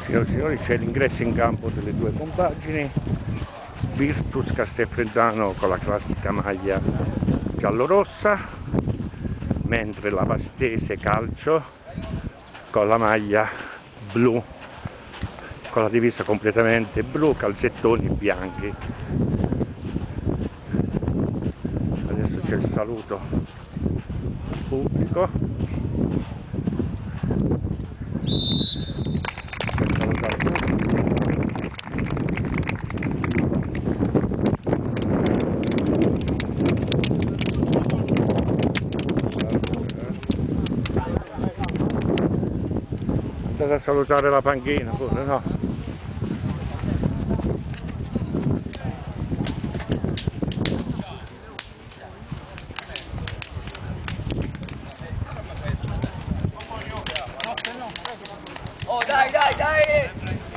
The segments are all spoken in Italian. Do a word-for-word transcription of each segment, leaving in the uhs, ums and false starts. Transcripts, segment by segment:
Signore e signori, c'è l'ingresso in campo delle due compagini. Virtus Castelfreddano con la classica maglia giallorossa, mentre la Vastese Calcio con la maglia blu, con la divisa completamente blu, calzettoni bianchi. Adesso c'è il saluto pubblico. Andate a salutare la panchina pure, no? Oh dai dai dai!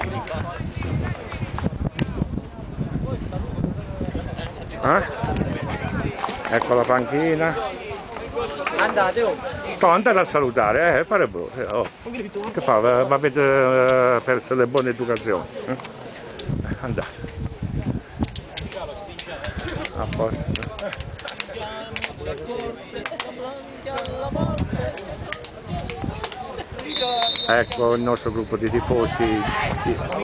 Eh? Ecco la panchina. Andate oh! No, andate a salutare, eh, fare brutto. Oh. Che fa? Ma avete uh, perso le buone educazioni? Eh? Andate. A posto. Ecco il nostro gruppo di tifosi.